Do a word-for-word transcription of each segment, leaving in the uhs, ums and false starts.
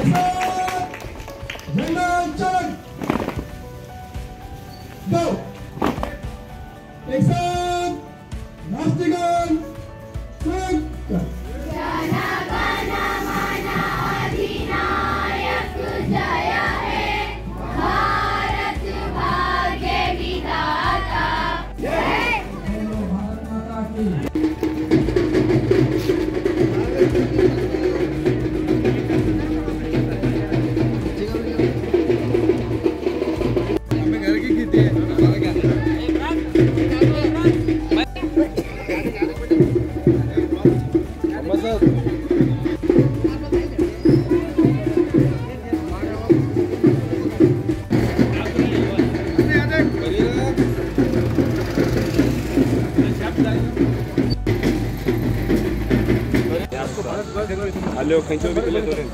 Aleo खींचो भी ले दो रे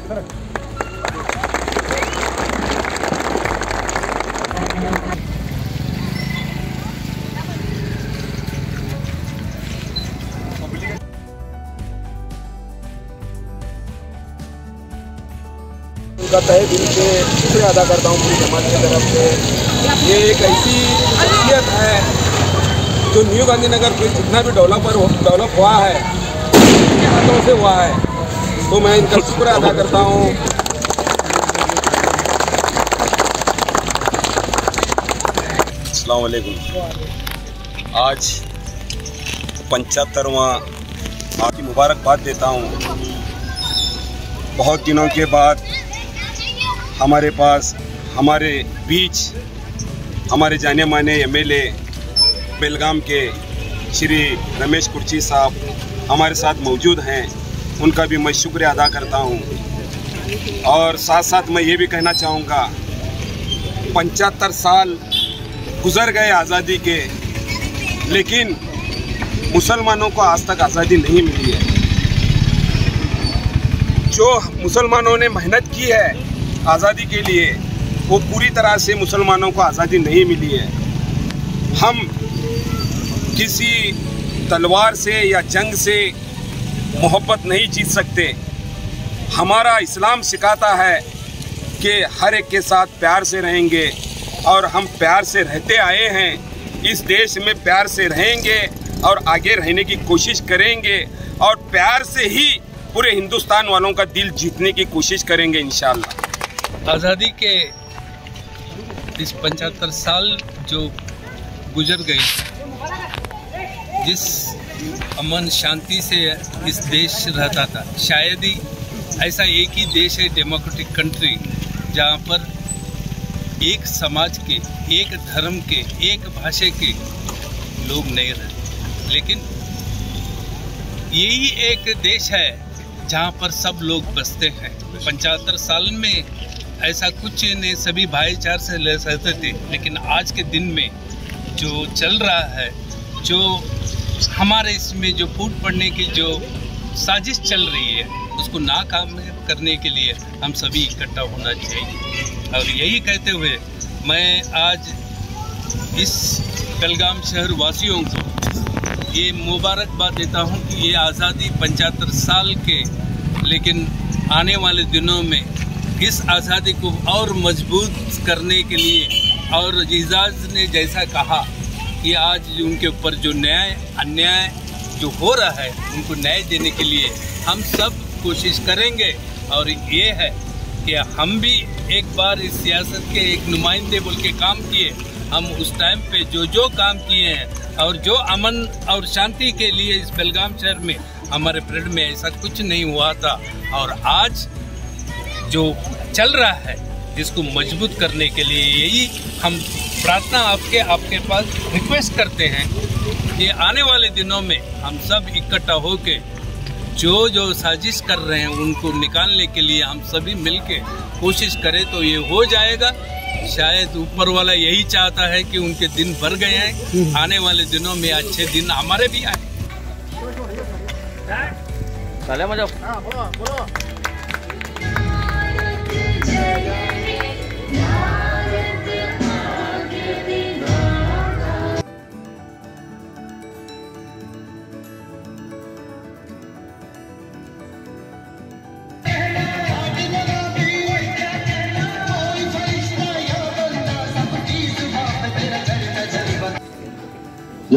का तहे दिल से शुक्रिया अदा करता हूँ पूरी समाज की तरफ से। ये एक ऐसी शख्सियत है जो न्यू गांधीनगर में जितना भी डेवलपर डेवलप हुआ है इनके हाथों से हुआ है, तो मैं इनका शुक्रिया अदा करता हूँ। अस्सलाम वालेकुम। आज पंचहत्तरवां आपकी मुबारकबाद देता हूँ। बहुत दिनों के बाद हमारे पास हमारे बीच हमारे जाने माने एमएलए बेलगाम के श्री रमेश कुर्ची साहब हमारे साथ मौजूद हैं, उनका भी मैं शुक्रिया अदा करता हूं। और साथ साथ मैं ये भी कहना चाहूँगा, पंचहत्तर साल गुजर गए आज़ादी के, लेकिन मुसलमानों को आज तक आज़ादी नहीं मिली है। जो मुसलमानों ने मेहनत की है आज़ादी के लिए, वो पूरी तरह से मुसलमानों को आज़ादी नहीं मिली है। हम किसी तलवार से या जंग से मोहब्बत नहीं जीत सकते। हमारा इस्लाम सिखाता है कि हर एक के साथ प्यार से रहेंगे, और हम प्यार से रहते आए हैं। इस देश में प्यार से रहेंगे और आगे रहने की कोशिश करेंगे, और प्यार से ही पूरे हिंदुस्तान वालों का दिल जीतने की कोशिश करेंगे इंशाअल्लाह। आज़ादी के इस पचहत्तर साल जो गुजर गए, जिस अमन शांति से इस देश रहता था, शायद ही ऐसा एक ही देश है डेमोक्रेटिक कंट्री जहाँ पर एक समाज के, एक धर्म के, एक भाषा के लोग नहीं रहते। लेकिन यही एक देश है जहाँ पर सब लोग बसते हैं। पचहत्तर साल में ऐसा कुछ नहीं, सभी भाईचारे से रहते थे। लेकिन आज के दिन में जो चल रहा है, जो हमारे इसमें जो फूट पड़ने की जो साजिश चल रही है, उसको नाकाम करने के लिए हम सभी इकट्ठा होना चाहिए। और यही कहते हुए मैं आज इस बेलगाम शहर वासियों को ये मुबारकबाद देता हूँ कि ये आज़ादी पचहत्तर साल के, लेकिन आने वाले दिनों में इस आज़ादी को और मजबूत करने के लिए, और एजाज ने जैसा कहा कि आज उनके ऊपर जो न्याय अन्याय जो हो रहा है, उनको न्याय देने के लिए हम सब कोशिश करेंगे। और ये है कि हम भी एक बार इस सियासत के एक नुमाइंदे बोल के काम किए। हम उस टाइम पे जो जो काम किए हैं, और जो अमन और शांति के लिए इस बेलगाम शहर में हमारे पीरियड में ऐसा कुछ नहीं हुआ था। और आज जो चल रहा है, जिसको मजबूत करने के लिए यही हम प्रार्थना आपके आपके पास रिक्वेस्ट करते हैं कि आने वाले दिनों में हम सब इकट्ठा होके जो जो साजिश कर रहे हैं उनको निकालने के लिए हम सभी मिलके कोशिश करें तो ये हो जाएगा। शायद ऊपर वाला यही चाहता है कि उनके दिन भर गए हैं, आने वाले दिनों में अच्छे दिन हमारे भी आए।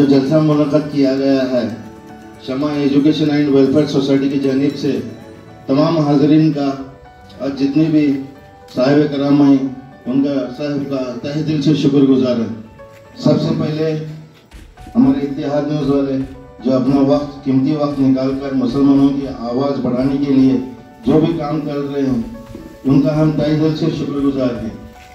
जो जलसा मुनक़द किया गया है Shama education and welfare society की जानिब से तमाम हाज़रीन का और जितनी भी साहिब कराम हैं उनका साहिब का तहे दिल से शुक्रगुजार है। सबसे पहले हमारे इत्तेहाद न्यूज़ वाले जो अपना वक्त कीमती वक्त निकाल कर मुसलमानों की आवाज़ बढ़ाने के लिए जो भी काम कर रहे हैं उनका हम तहे दिल से शुक्रगुजार हैं।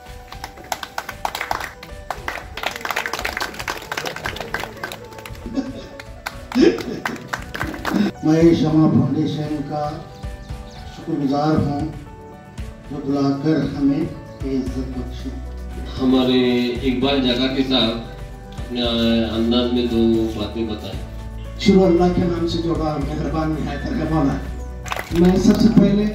मैं शमा फाउंडेशन का शुक्रगुजार हूँ जो बुलाकर हमें इज्जत बख्शी। हमारे इकबाल जकाती साहब अपने अंदाज में दो बातें बताएं। शुरू अल्लाह के नाम से जोड़ा मेहरबान निहायत रहम वाला। मैं सबसे पहले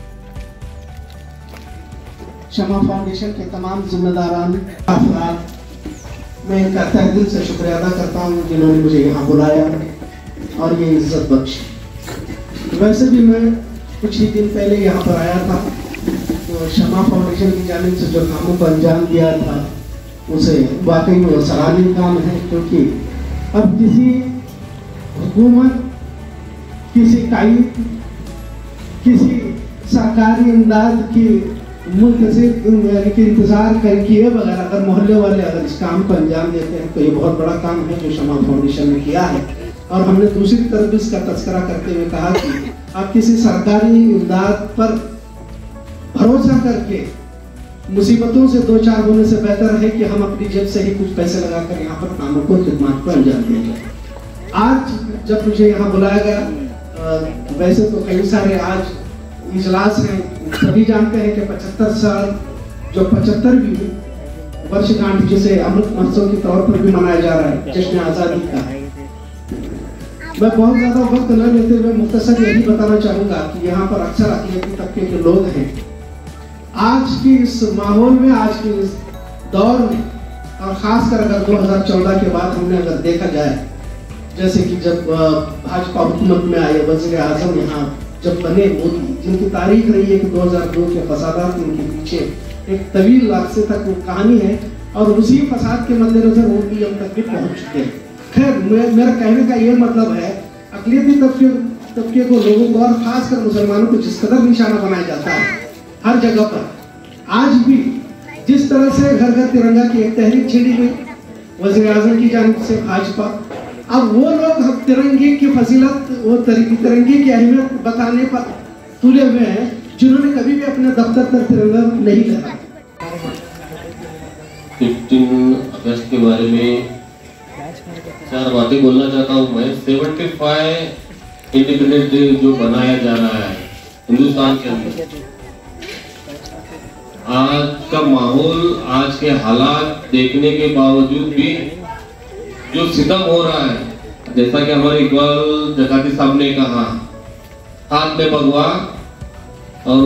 शमा फाउंडेशन के तमाम जिम्मेदारान अफराद मैं इनका तहे दिल से शुक्रिया अदा करता हूँ जिन्होंने मुझे यहाँ बुलाया और ये इज्जत बख्शी। वैसे भी मैं कुछ ही दिन पहले यहाँ पर आया था तो शमा फाउंडेशन की जानिब से जो कामों को अंजाम दिया था उसे वाकई में वो सराहनीय काम है, क्योंकि अब किसी हुकूमत किसी कायद किसी सरकारी इमदाद की मुल्क के इंतजार कर किए बगैर अगर मोहल्ले वाले अगर इस काम को अंजाम देते हैं तो ये बहुत बड़ा काम है जो शमा फाउंडेशन ने किया है। और हमने दूसरी तरफ इसका तस्करा करते हुए कहा कि आप किसी सरकारी इमदाद पर भरोसा करके मुसीबतों से दो चार होने से बेहतर है कि हम अपनी जेब से ही कुछ पैसे लगाकर यहाँ पर कामों को खिदमत को अंजाम दिया जाए। आज जब मुझे यहाँ बुलाया गया, वैसे तो कई सारे आज इजलास हैं, सभी जानते हैं कि पचहत्तर साल जो पचहत्तरवीं वर्षगांठ जिसे अमृत महोत्सव के तौर पर भी मनाया जा रहा है, जश्न आज़ादी का। मैं बहुत ज़्यादा वक्त न लेते हुए मुख्तसर यही बताना चाहूँगा कि यहाँ पर अक्सर अक़लियती तबके के लोग हैं। आज की इस माहौल में, आज के इस दौर में, और ख़ासकर अगर दो हज़ार चौदह के बाद हमने अगर देखा जाए, जैसे कि जब भाजपा हुकूमत में आए वज़ीर आज़म यहाँ जब बने मोदी, जिनकी तारीख रही है कि दो हज़ार दो के फसादात उनके पीछे एक तवील अरसे तक वो कहानी है और उसी फसाद के मद्देनजर वो भी अब तक भी पहुँच चुके हैं। खैर मेरा कहने का ये मतलब है अक़लियती तबके तबके को लोगों को और खासकर मुसलमानों को जिस कदर निशाना बनाया जाता है हर जगह पर, आज भी जिस तरह से घर घर तिरंगा की एक तहरीक छिड़ी गई वज़ीर आज़म की जानिब से भाजपा, अब वो लोग हम तिरंगे की फजीलत, वो तिरंगे की अहमियत बताने पर तुले हुए हैं जिन्होंने कभी भी अपने दफ्तर पर तिरंगा नहीं लगा। पंद्रह अगस्त के बारे में चार बातें बोलना चाहता हूँ मैं। सेवेंटी फाइव इंडिपेंडेंस डे जो बनाया जा रहा है हिंदुस्तान के अंदर, आज का माहौल, आज के हालात देखने के बावजूद भी जो सितम हो रहा है, जैसा कि हमारे इकबाल जकाती साहब ने कहा, हाथ में भगवा और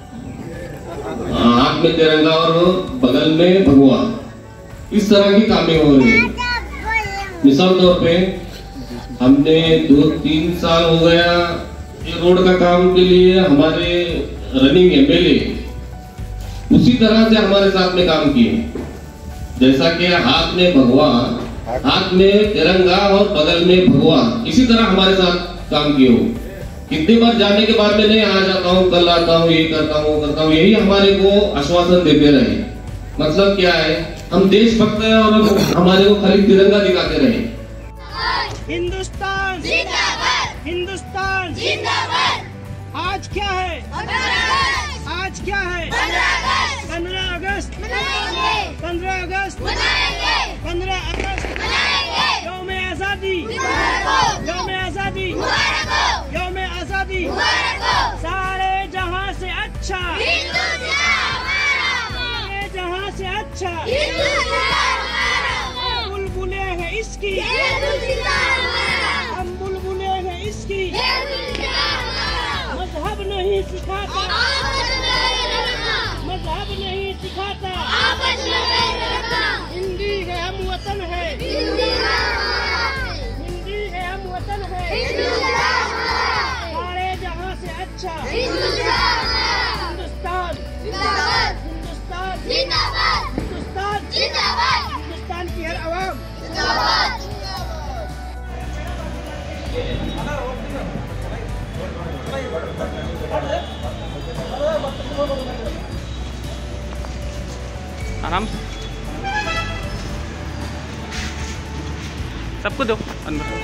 हाथ में तिरंगा और बगल में भगवा, इस तरह की कामें हो रही है। मिसाल तौर पे हमने दो तीन साल हो गया ये रोड का काम के लिए हमारे रनिंग एमएलए उसी तरह से हमारे साथ में काम किए, जैसा कि हाथ में भगवा, हाथ में तिरंगा और बगल में भगवा, इसी तरह हमारे साथ काम किए हो। कितनी बार जाने के बाद में नहीं आ जाता हूँ, कल आता हूँ, ये करता हूँ करता हूँ, यही हमारे को आश्वासन देते रहे। मतलब क्या है, हम देशभक्त हैं और हमारे को खाली तिरंगा दिखाते रहे। हिंदुस्तान जिंदाबाद, हिंदुस्तान जिंदाबाद। आज क्या है, आज क्या है, पंद्रह अगस्त, पंद्रह अगस्त, पंद्रह अगस्त, यौम आजादी, यौम आजादी, यौम आजादी, सारे जहां से अच्छा, सारे जहां से अच्छा बुलबुले हैं इसकी, हम बुलबुले हैं इसकी। मजहब नहीं सिखाता, मजहब नहीं सिखाता, हिंदी है हम वतन है, हिंदी है हम वतन है, सारे जहां से अच्छा हिंदुस्तान, हिंदुस्तान जिंदाबाद, हिंदुस्तान जिंदाबाद, हिंदुस्तान की हर आवाम जिंदाबाद। सबको दो अंदर।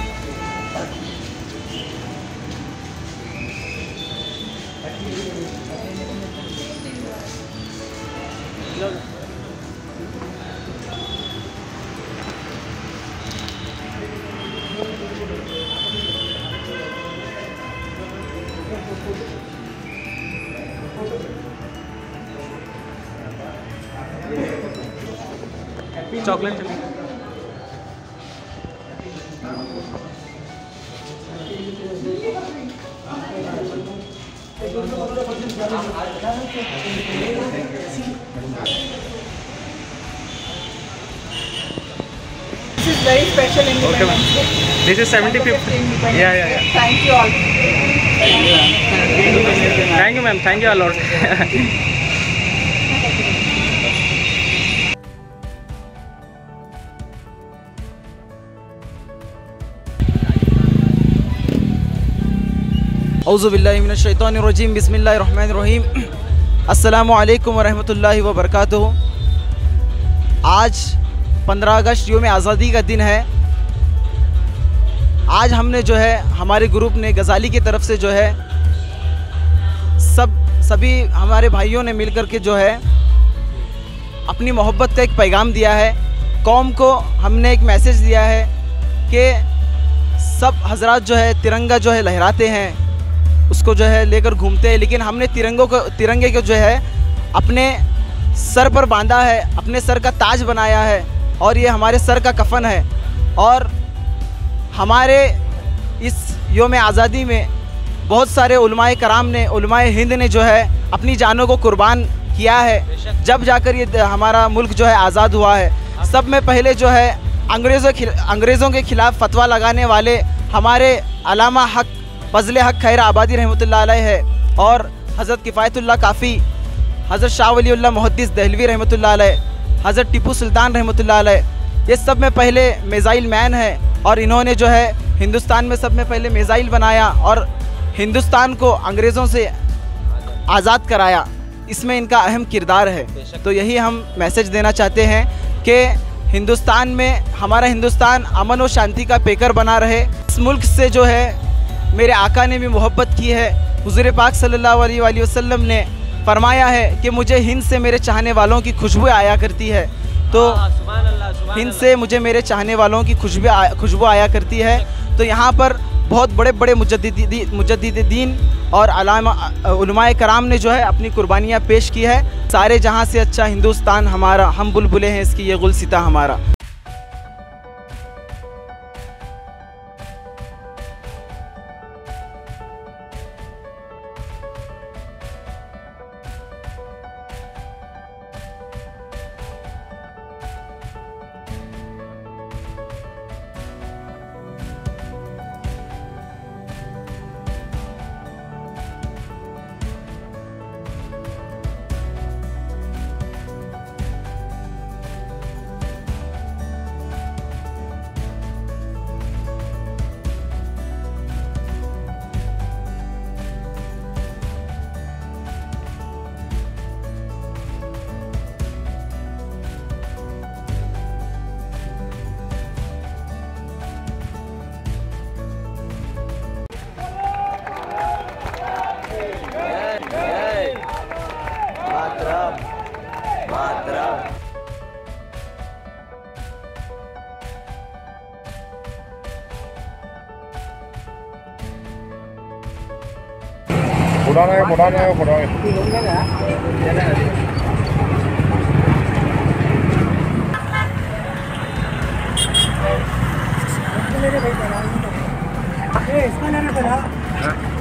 चॉकलेट चलिए। This is very special Independence Okay, ma'am. Day. This is seventy-fifth. Independence Yeah, yeah, Day. yeah. Thank you all. Thank you, ma'am. Thank you a lot. औज़ुबिल्लाहिमिनश्शैतानिर्रजीम बिस्मिल्लाहिर्रहमानिर्रहीम अस्सलामु अलैकुम वरहमतुल्लाहि वबरकातुहू। आज पंद्रह अगस्त यौम आज़ादी का दिन है। आज हमने जो है हमारे ग्रुप ने गज़ाली की तरफ से जो है सब सभी हमारे भाइयों ने मिलकर के जो है अपनी मोहब्बत का एक पैगाम दिया है। कौम को हमने एक मैसेज दिया है कि सब हजरात जो है तिरंगा जो है लहराते हैं, उसको जो है लेकर घूमते हैं, लेकिन हमने तिरंगों को तिरंगे को जो है अपने सर पर बांधा है, अपने सर का ताज बनाया है और ये हमारे सर का कफन है। और हमारे इस यौम आज़ादी में बहुत सारे उलमाए कराम ने, उलमाए हिंद ने जो है अपनी जानों को कुर्बान किया है, जब जाकर ये हमारा मुल्क जो है आज़ाद हुआ है। सब में पहले जो है अंग्रेज़ों अंग्रेज़ों के ख़िलाफ़ फतवा लगाने वाले हमारे अलामा हक फजल हक खैर आबादी रहमतुल्लाह अलैह है, और हज़रत किफ़ायतुल्लाह काफ़ी, हज़रत शाह वलीउल्लाह मुहद्दिस दहलवी रहमतुल्लाह अलैह, हज़रत टीपू सुल्तान रहमतुल्लाह अलैह, ये सब में पहले मिसाइल मैन है और इन्होंने जो है हिंदुस्तान में सब में पहले मिसाइल बनाया और हिंदुस्तान को अंग्रेज़ों से आज़ाद कराया। इसमें इनका अहम किरदार है। तो यही हम मैसेज देना चाहते हैं कि हिंदुस्तान में, हमारा हिंदुस्तान अमन और शांति का पेकर बना रहे। इस मुल्क से जो है मेरे आका ने भी मोहब्बत की है। हुज़ूर पाक सल्लल्लाहु अलैहि वसल्लम ने फरमाया है कि मुझे हिंद से मेरे चाहने वालों की खुशबू आया करती है। तो हिंद से मुझे मेरे चाहने वालों की खुशबू खुशबू आया करती है। तो यहाँ पर बहुत बड़े बड़े मुजद्दिदी मुजद्दिदीन और अलामा उलमाए कराम ने जो है अपनी कुर्बानियाँ पेश की है। सारे जहाँ से अच्छा हिंदुस्तान हमारा, हम बुलबुलें हैं इसकी ये गुलसिता हमारा। बुलाना है बुलाना है बुलाना है इसका लेना पड़ा।